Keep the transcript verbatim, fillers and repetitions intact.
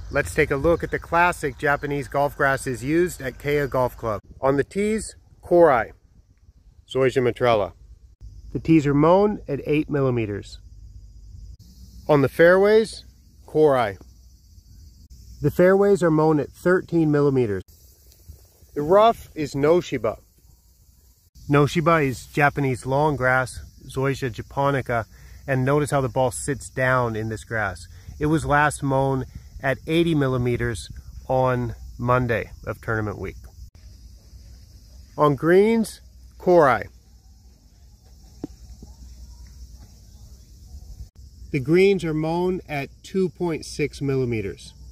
Let's take a look at the classic Japanese golf grasses used at Keya Golf Club. On the tees, Korai, Zoysia matrella. The tees are mown at eight millimeters. On the fairways, Korai. The fairways are mown at thirteen millimeters. The rough is Noshiba. Noshiba is Japanese long grass, Zoysia japonica, and notice how the ball sits down in this grass. It was last mown at eighty millimeters on Monday of tournament week. On greens, Korai. The greens are mown at two point six millimeters.